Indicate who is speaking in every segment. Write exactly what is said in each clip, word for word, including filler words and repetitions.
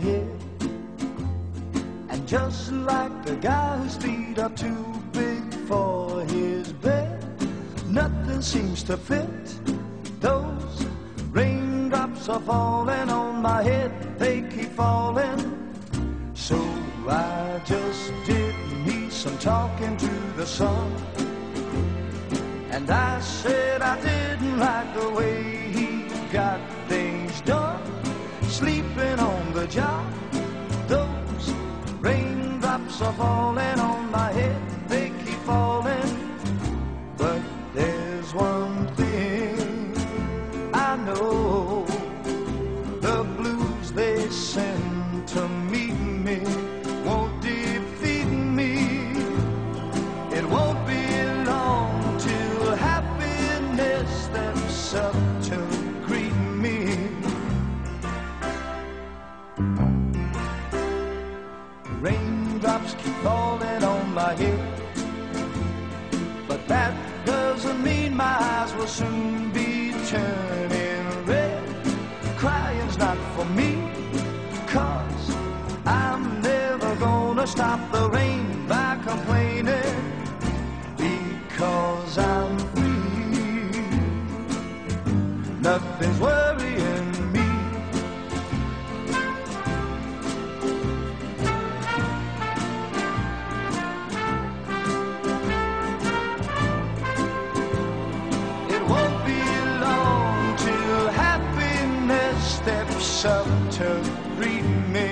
Speaker 1: head. And just like the guy whose feet are too big for his bed, nothing seems to fit. Those raindrops are falling on my head, they keep falling. So I just did me some talking to the sun, and I said I didn't like the way he got things done, sleeping on the job. Those raindrops are falling on my head, they keep falling. But there's one thing I know, the blues they send to meet me won't defeat me. It won't be long till happiness steps up to greet me. Raindrops keep falling on my head, but that doesn't mean my eyes will soon be turning red. Crying's not for me, 'cause I'm never gonna stop the rain by complaining, because I'm free. Nothing's worrying me. It won't be long till happiness steps up to greet me.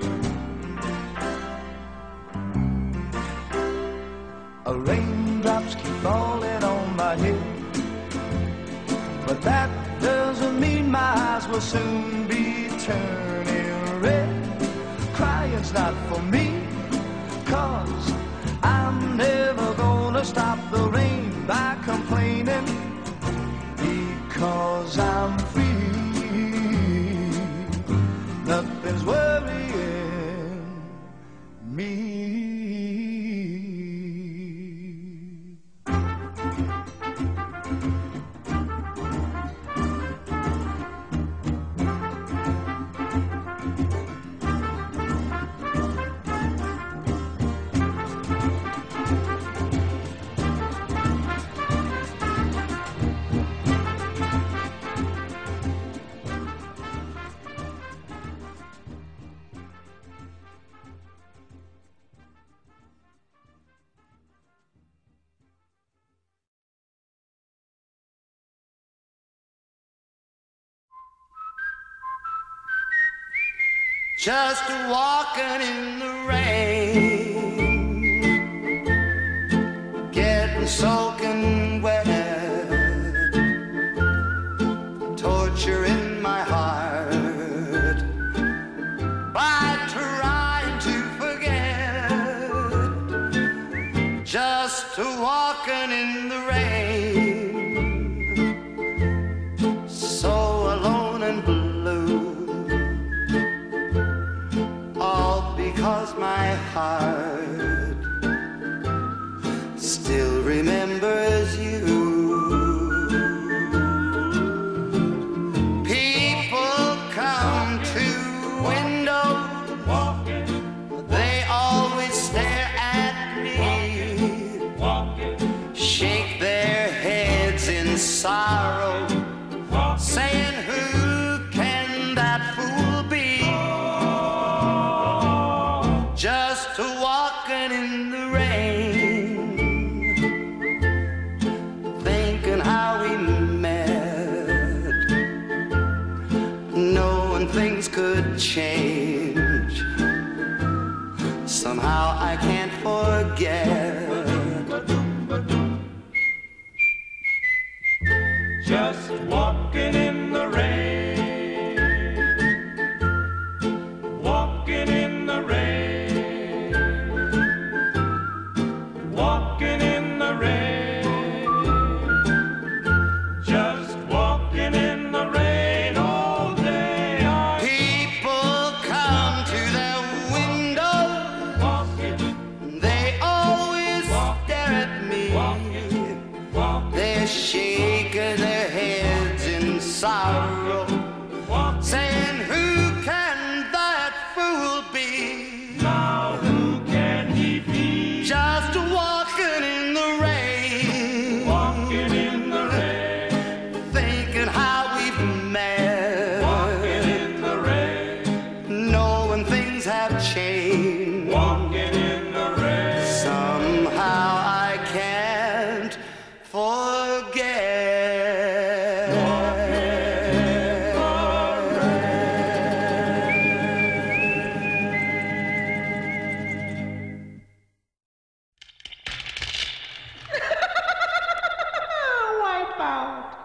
Speaker 1: Raindrops keep falling on my head, but that doesn't mean my eyes will soon be turning red. Crying's not for me, 'cause I'm never gonna stop the rain by complaining, because I'm free. Nothing's worrying me.
Speaker 2: Just walking in the rain, getting soaking wet, torture in my heart by trying to forget. Just walking in the rain, so alone and blue, because my heart still remembers you. People come to windows, they always stare at me, shake their heads in sorrow, saying, who can that fool be? Just walking in the rain, thinking how we met, knowing things could change. Somehow I can't forget.
Speaker 3: Just walking in the rain, walking in the rain, walking in the rain, just walking in the rain all day.
Speaker 2: People come to their windows,
Speaker 3: Walking,
Speaker 2: they always
Speaker 3: Walk.
Speaker 2: stare at me.
Speaker 3: walking, walking,
Speaker 2: They're shaking their heads in sorrow,
Speaker 3: walking.
Speaker 2: saying, who can that fool forget.
Speaker 4: Wipe out.